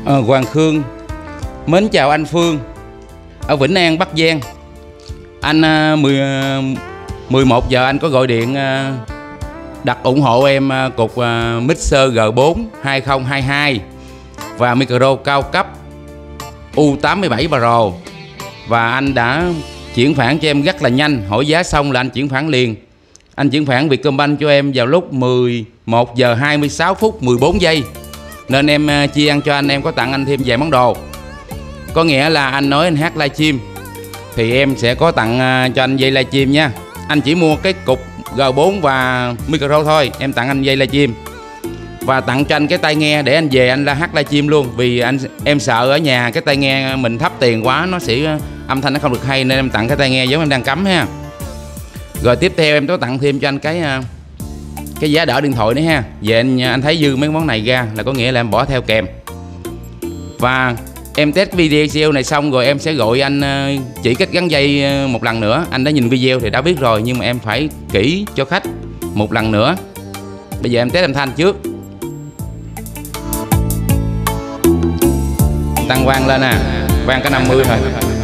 Hoàng Khương. Mến chào anh Phương ở Vĩnh An, Bắc Giang. Anh 11 giờ anh có gọi điện đặt ủng hộ em cục mixer G4 2022 và micro cao cấp U87 Pro. Và anh đã chuyển khoản cho em rất là nhanh. Hỏi giá xong là anh chuyển khoản liền. Anh chuyển khoản Vietcombank cho em vào lúc 11 giờ 26 phút 14 giây. Nên em chia ăn cho anh, em có tặng anh thêm vài món đồ. Có nghĩa là anh nói anh hát livestream thì em sẽ có tặng cho anh dây livestream nha. Anh chỉ mua cái cục G4 và micro thôi, em tặng anh dây livestream. Và tặng cho anh cái tai nghe để anh về anh hát livestream luôn. Vì em sợ ở nhà cái tai nghe mình thấp tiền quá nó sẽ âm thanh nó không được hay, nên em tặng cái tai nghe giống em đang cắm ha. Rồi tiếp theo em có tặng thêm cho anh cái giá đỡ điện thoại nữa ha. Về anh thấy dư mấy món này ra là có nghĩa là em bỏ theo kèm. Và em test video này xong rồi em sẽ gọi anh chỉ cách gắn dây một lần nữa. Anh đã nhìn video thì đã biết rồi, nhưng mà em phải kỹ cho khách một lần nữa. Bây giờ em test âm thanh trước. Tăng vang lên nè, vang có 50 thôi.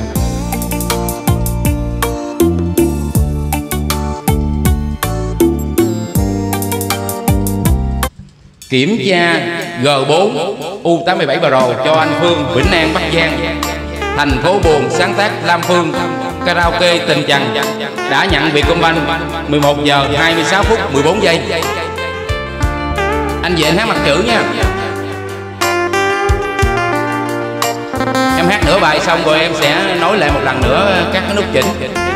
Kiểm tra G4 U87 Pro cho anh Phương, Vĩnh An, Bắc Giang, thành phố Buồn, sáng tác Lam Phương, karaoke Tình Trần. Đã nhận Vietcombank 11 giờ 26 phút 14 giây. Anh về anh hát mặt chữ nha. Em hát nửa bài xong rồi em sẽ nói lại một lần nữa các cái nút chỉnh.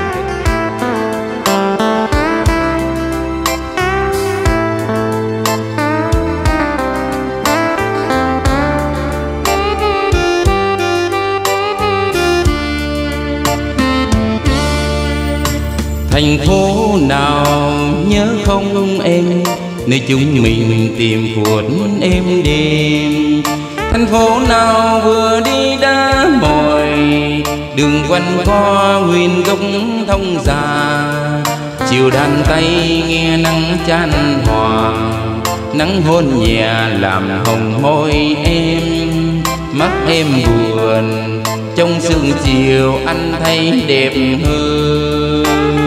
Thành phố nào nhớ không em, nơi chúng mình tìm phút êm đêm. Thành phố nào vừa đi đã mỏi, đường quanh co nguyên gốc thông già. Chiều đàn tay nghe nắng chan hòa, nắng hôn nhẹ làm hồng môi em. Mắt em buồn trong sương chiều anh thấy đẹp hơn.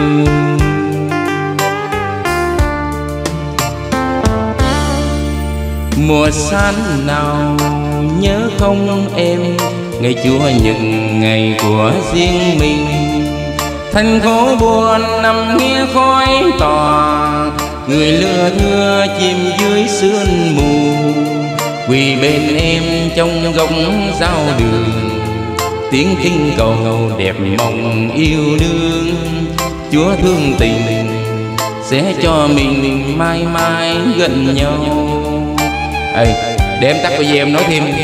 Mùa san nào nhớ không em, ngày Chúa những ngày của riêng mình. Thành phố buồn nằm nghe khói tỏa, người lừa thưa chìm dưới sương mù. Quỳ bên em trong góc giao đường, tiếng kinh cầu đẹp mong yêu đương. Chúa thương tình sẽ cho mình mãi mãi gần nhau. Ê, để em tắt video em nói thêm.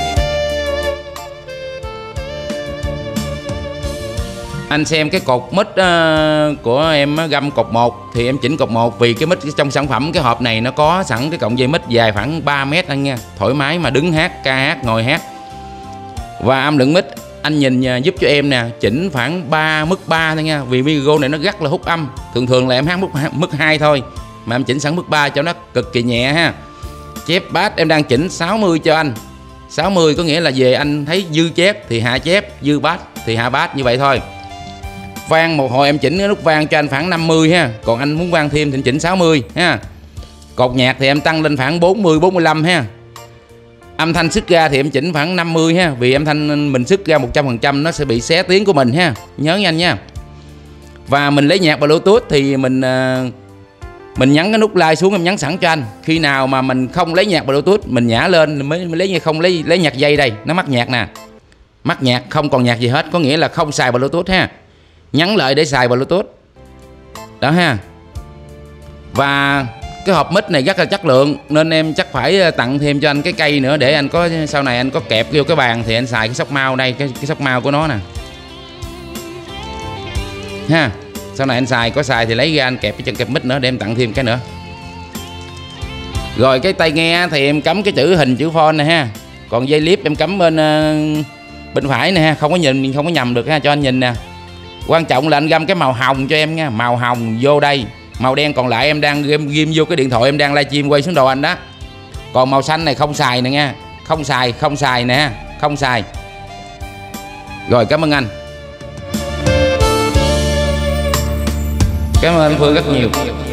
Anh xem cái cột mic của em găm cột 1 thì em chỉnh cột 1 vì cái mic trong sản phẩm cái hộp này nó có sẵn cái cọng dây mic dài khoảng 3 mét anh nha. Thoải mái mà đứng hát, ca hát, ngồi hát. Và âm lượng mic anh nhìn giúp cho em nè, chỉnh khoảng mức 3 thôi nha. Vì micro này nó rất là hút âm. Thường là em hát mức 2 thôi, mà em chỉnh sẵn mức 3 cho nó cực kỳ nhẹ ha. Chép bass em đang chỉnh 60 cho anh. 60 có nghĩa là về anh thấy dư chép thì hạ chép, dư bass thì hạ bass, như vậy thôi. Vang một hồi em chỉnh cái nút vang cho anh khoảng 50 ha. Còn anh muốn vang thêm thì anh chỉnh 60 ha. Cột nhạc thì em tăng lên khoảng 40, 45 ha. Âm thanh xuất ra thì em chỉnh khoảng 50 ha. Vì âm thanh mình xuất ra 100% nó sẽ bị xé tiếng của mình ha. Nhớ nha anh nha. Và mình lấy nhạc Bluetooth thì mình nhấn cái nút like xuống, em nhấn sẵn cho anh. Khi nào mà mình không lấy nhạc Bluetooth mình nhả lên mới lấy, không lấy nhạc dây đây, nó mắc nhạc nè. Mắc nhạc không còn nhạc gì hết, có nghĩa là không xài Bluetooth ha. Nhấn lại để xài Bluetooth. Đó ha. Và cái hộp mic này rất là chất lượng nên em chắc phải tặng thêm cho anh cái cây nữa để anh có sau này anh có kẹp vô cái bàn thì anh xài cái sóc mau đây, cái sóc mau của nó nè. Ha. Sau này anh có xài thì lấy ra anh kẹp cái chân kẹp mic nữa để em tặng thêm cái nữa. Rồi cái tai nghe thì em cắm cái chữ hình chữ phone này ha. Còn dây clip em cắm bên phải nè ha, không có nhầm được ha, cho anh nhìn nè. Quan trọng là anh găm cái màu hồng cho em nha, màu hồng vô đây. Màu đen còn lại em đang ghim vô cái điện thoại em đang livestream quay xuống đầu anh đó. Còn màu xanh này không xài nè nha, Không xài nè, không xài. Rồi, cảm ơn anh. Cảm ơn anh Phương rất nhiều.